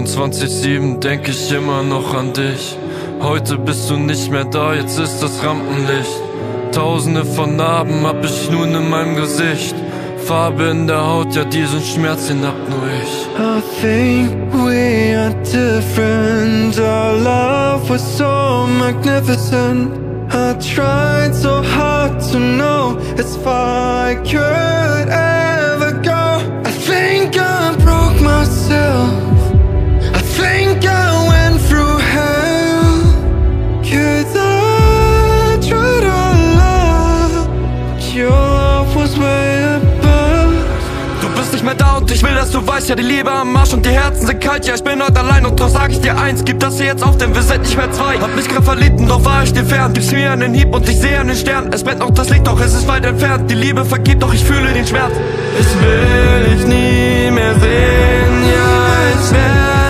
24/7 denk ich immer noch an dich. Heute bist du nicht mehr da, jetzt ist das Rampenlicht. Tausende von Narben hab ich nun in meinem Gesicht. Farbe in der Haut, ja diesen Schmerz, den hab nur ich. I think we are different. Our love was so magnificent. I tried so hard to know as far I could ever go. I think I broke myself. I think I went through hell. 'Cause I tried our love, but your love was way above. Du bist nicht mehr da und ich will, dass du weißt, ja die Liebe am Arsch und die Herzen sind kalt. Ja, ich bin heute allein und doch sag ich dir eins, gib das hier jetzt auf, denn wir sind nicht mehr zwei. Hab mich grad verliebt und doch war ich dir fern. Gibst mir einen Hieb und ich sehe einen Stern. Es brennt noch das Licht, doch es ist weit entfernt. Die Liebe vergibt, doch ich fühle den Schmerz. Ich will dich nie mehr sehen, ja ich werde